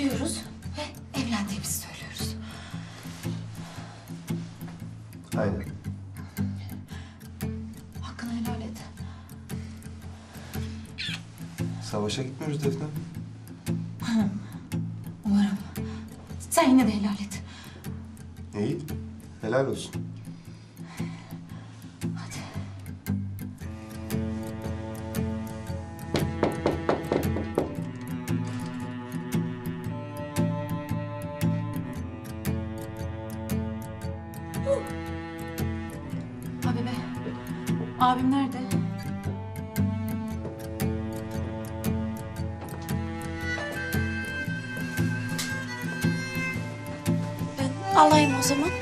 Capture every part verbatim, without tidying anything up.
giriyoruz ve evlendiğimizi söylüyoruz. Aynen. Hakkını helal et. Savaşa gitmiyoruz Defne. Umarım. Sen yine de helal et. İyi. Helal olsun. Hadi. Abi be. Abim nerede? Ben alayım o zaman.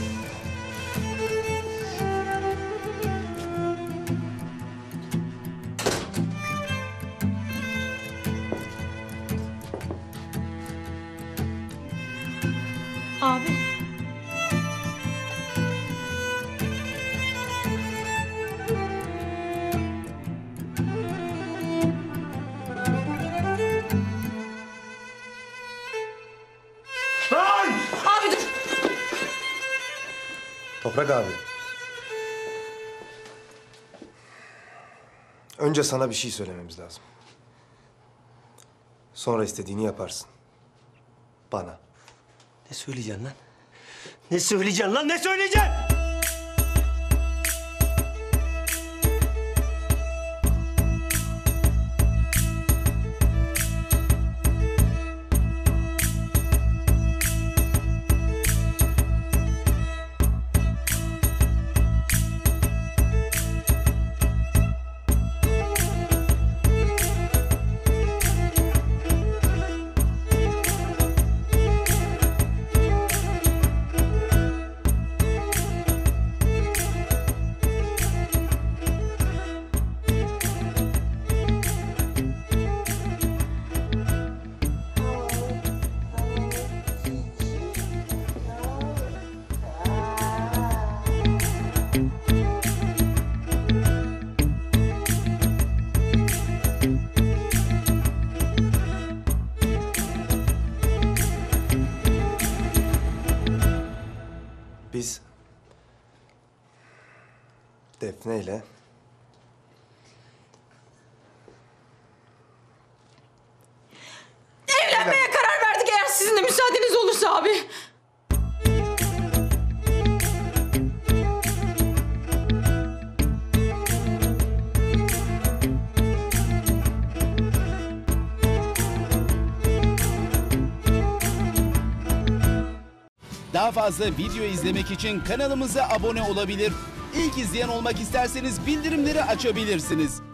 Abi. Lan! Abi dur. Toprak abi. Önce sana bir şey söylememiz lazım. Sonra istediğini yaparsın. Bana. Ne söyleyeceksin lan? Ne söyleyeceksin lan? Ne söyleyeceksin? Biz Defne ile Evlenmeye karar verdik eğer sizin de müsaadeniz olursa abi. Daha fazla video izlemek için kanalımıza abone olabilir. İlk izleyen olmak isterseniz bildirimleri açabilirsiniz.